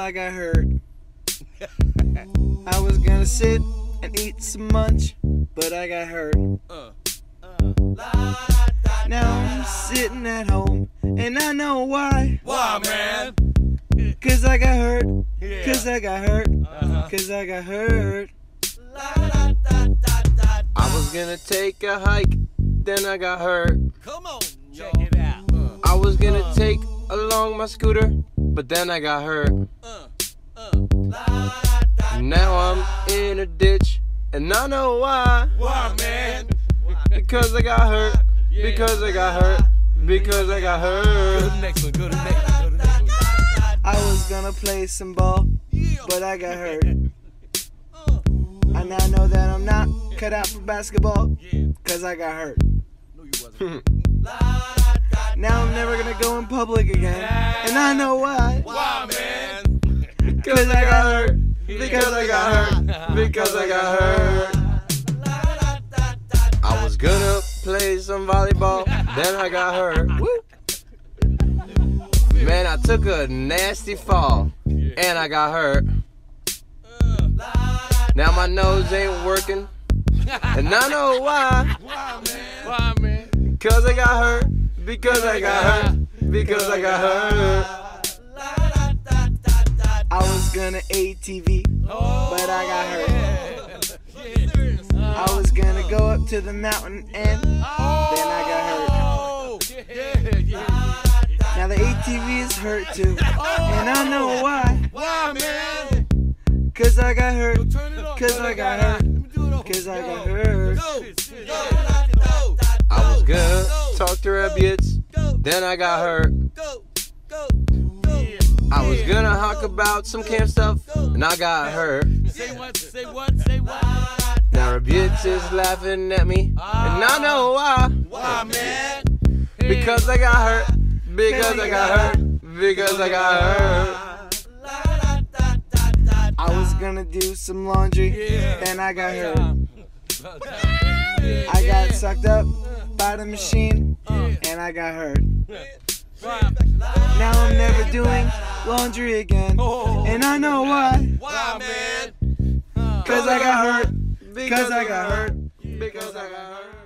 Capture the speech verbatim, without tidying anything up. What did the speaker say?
I got hurt. I was gonna sit and eat some lunch, but I got hurt. Uh, uh, Now I'm sitting at home, and I know why. Why, man? Cause I got hurt. Yeah. Cause I got hurt. Uh-huh. Cause I got hurt. I was gonna take a hike, then I got hurt. Come on, check it out. Uh, I was gonna uh, take along my scooter, but then I got hurt. uh, uh. Now I'm in a ditch, and I know why. Why, man? Because I got hurt. Yeah. Because I got hurt. Because I got Go to hurt. the next one. Go to the next one. Go to the next one. I was gonna play some ball, but I got hurt. I now know that I'm not cut out for basketball, Yeah. cause I got hurt. No, you wasn't. Now I'm never gonna go in public again, and I know why. Why, man? Because I got hurt. Because I got hurt. Because I got hurt. I was gonna play some volleyball, then I got hurt. Woo. Man, I took a nasty fall, and I got hurt. Now my nose ain't working, and I know why. Why, man? Why, man? Because I got hurt. Because I got hurt. Because I got hurt. I was gonna A T V, but I got hurt. I was gonna go up to the mountain and then I got hurt. Yeah, yeah. Now the A T V is hurt too, and I know why. Why, man? Cause I got hurt. Turn it off. Cause I got hurt. Cause I got hurt. Go, go, I was gonna talk to Reb Yitz, then I got hurt. go, go, go. I was gonna talk about some camp stuff, and I got hurt. Say what? Say what? Say what? Now Reb Yitz is laughing at me, and I know why. Why, man? Because I got hurt. Because I got hurt. Because I got hurt. I was gonna do some laundry, then I got hurt. I got sucked up by the machine, and I got hurt. Now I'm never doing laundry again, and I know why. Why, man? Cause I got hurt. Because I got hurt. Because I got hurt.